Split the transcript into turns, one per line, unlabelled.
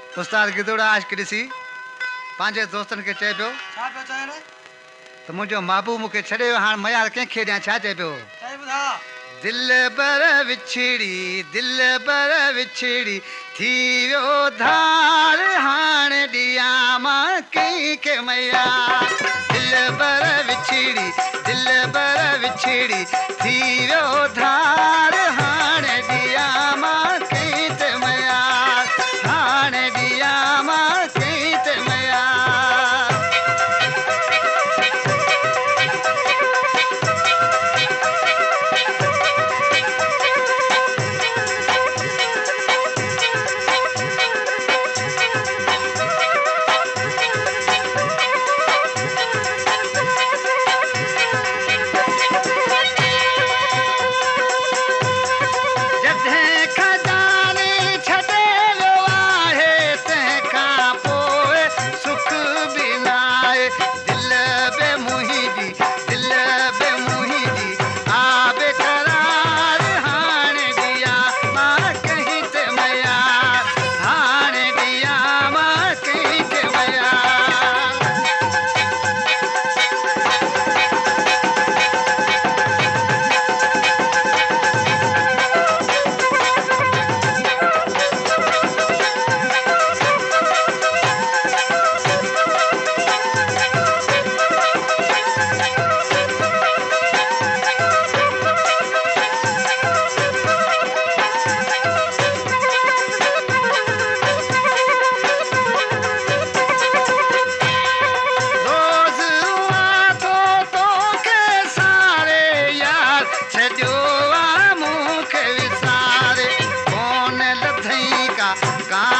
उस्ताद गिदोड़ा आशिक ॾिसी पंहिंजे दोस्तनि खे चए पियो
छा पियो चए रे?
त मुंहिंजो महबूब मूंखे छॾे वियो, हाणे मयार कंहिंखे ॾियां? छा चए पियो?
चए ॿुधा
दिल बर विछड़ी थी वियो धार, हाणे ॾियां मां कंहिंखे मया। दिल बर विछड़ी थी वियो धार, हाणे ॾियां मां कंहिंखे मया, हाणे ॾियां मां कंहिंखे मया। का